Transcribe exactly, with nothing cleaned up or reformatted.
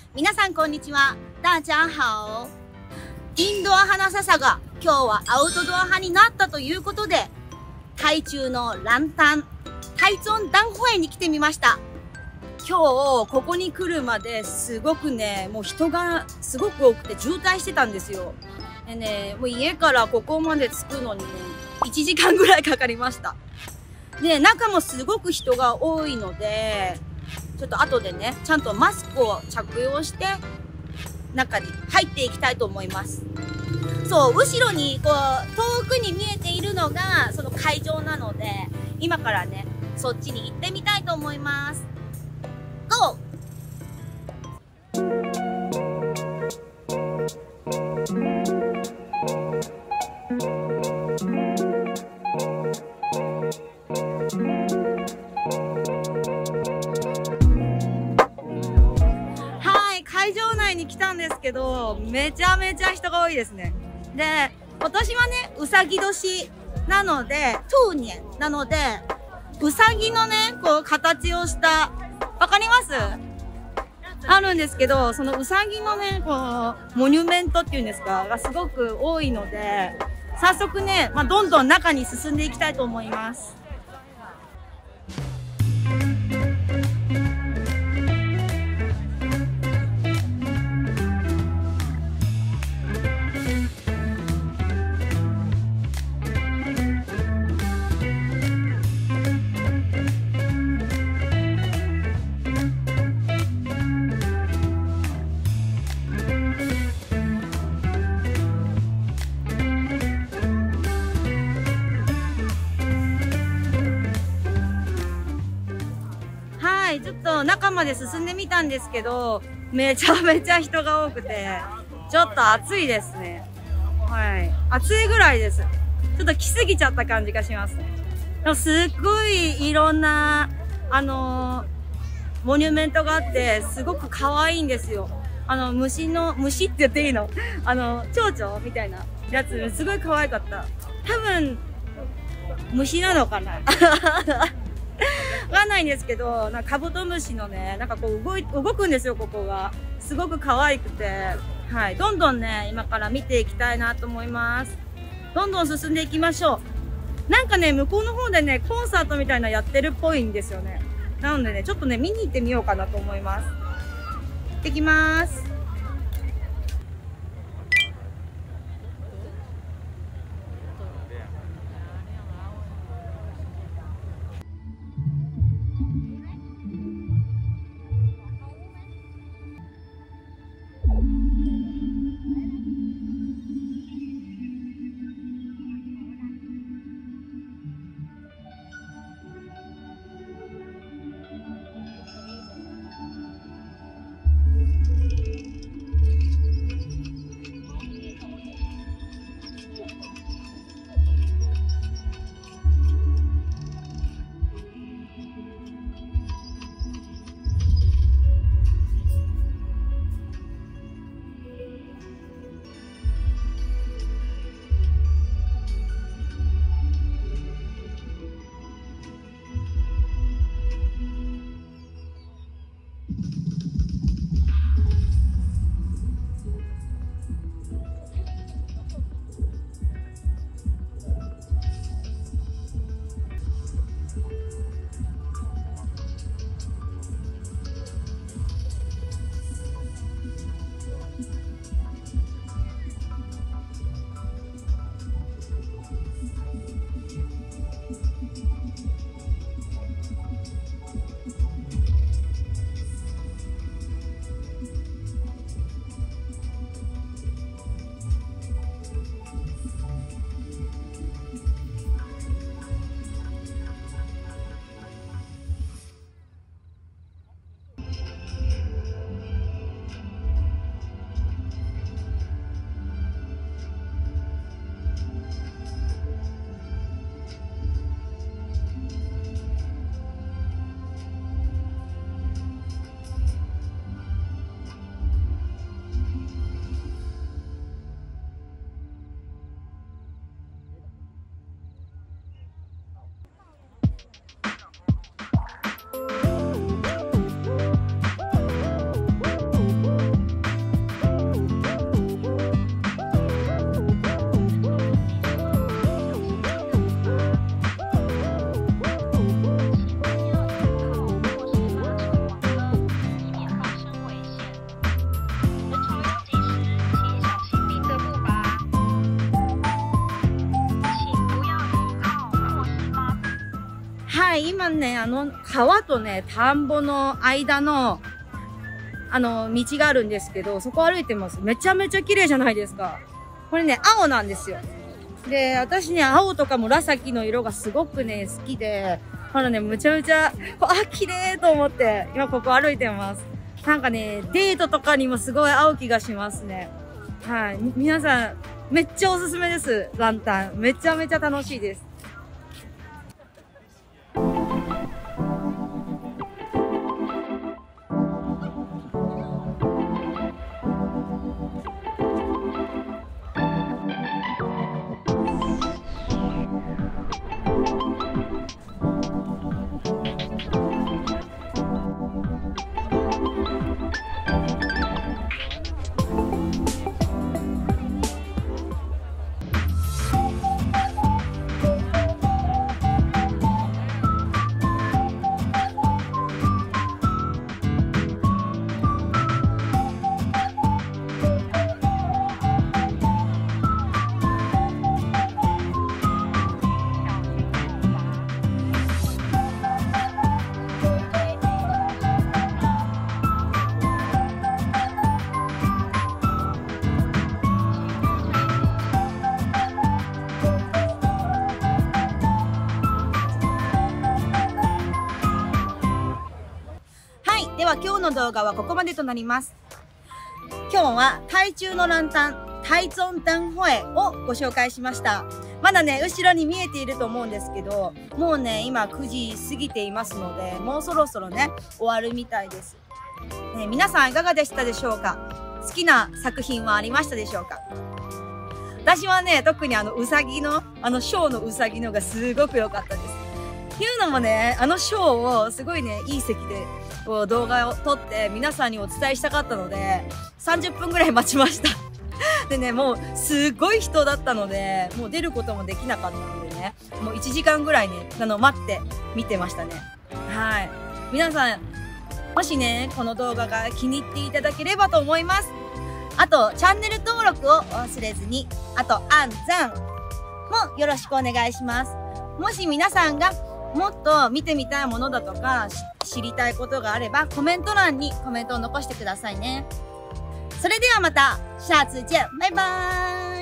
皆さんこんにちは。大家好。インドア派な笹が今日はアウトドア派になったということで、台中のランタン、台中ダンホエに来てみました。今日ここに来るまですごくね、もう人がすごく多くて渋滞してたんですよ。でね、もう家からここまで着くのにね、いちじかんぐらいかかりました。で、中もすごく人が多いので、ちょっと後でね、ちゃんとマスクを着用して中に入っていきたいと思います。そう、後ろにこう遠くに見えているのがその会場なので、今からね、そっちに行ってみたいと思います。ゴー！会場内に来たんですけど、めちゃめちゃ人が多いですね。で、今年はね、うさぎ年なので、兔年なので、うさぎのね、こう、形をした、わかります？あるんですけど、そのうさぎのね、こう、モニュメントっていうんですか、がすごく多いので、早速ね、まあ、どんどん中に進んでいきたいと思います。はい、ちょっと中まで進んでみたんですけど、めちゃめちゃ人が多くて、ちょっと暑いですね。はい。暑いぐらいです。ちょっと来すぎちゃった感じがしますね。でもすっごいいろんな、あのー、モニュメントがあって、すごく可愛いんですよ。あの、虫の、虫って言っていいの？あの、蝶々みたいなやつ、すごい可愛かった。多分、虫なのかな？わかんないんですけど、なんかカブトムシのね、なんかこう動い、動くんですよ、ここが。すごく可愛くて。はい。どんどんね、今から見ていきたいなと思います。どんどん進んでいきましょう。なんかね、向こうの方でね、コンサートみたいなやってるっぽいんですよね。なのでね、ちょっとね、見に行ってみようかなと思います。行ってきます。 今ね、あの、川とね、田んぼの間の、あの、道があるんですけど、そこ歩いてます。めちゃめちゃ綺麗じゃないですか。これね、青なんですよ。で、私ね、青とか紫の色がすごくね、好きで、ほらね、むちゃむちゃ、あ、綺麗と思って、今ここ歩いてます。なんかね、デートとかにもすごい合う気がしますね。はい。皆さん、めっちゃおすすめです。ランタン。めちゃめちゃ楽しいです。では今日の動画はここまでとなります。今日は台中のランタン、台中灯会をご紹介しました。まだね、後ろに見えていると思うんですけど、もうね、今くじ過ぎていますので、もうそろそろね、終わるみたいです。ね、皆さんいかがでしたでしょうか？好きな作品はありましたでしょうか？私はね、特にあの、うさぎの、あの、ショーのうさぎのがすごく良かったです。っていうのもね、あのショーをすごいね、いい席で動画を撮って皆さんにお伝えしたかったので、さんじゅっぷんぐらい待ちました。でね、もうすごい人だったので、もう出ることもできなかったのでね、もういちじかんぐらいね、あの、待って見てましたね。はい。皆さん、もしね、この動画が気に入っていただければと思います。あと、チャンネル登録を忘れずに、あと、按赞もよろしくお願いします。もし皆さんがもっと見てみたいものだとか知りたいことがあればコメント欄にコメントを残してくださいね。それではまた下次见。バイバーイ。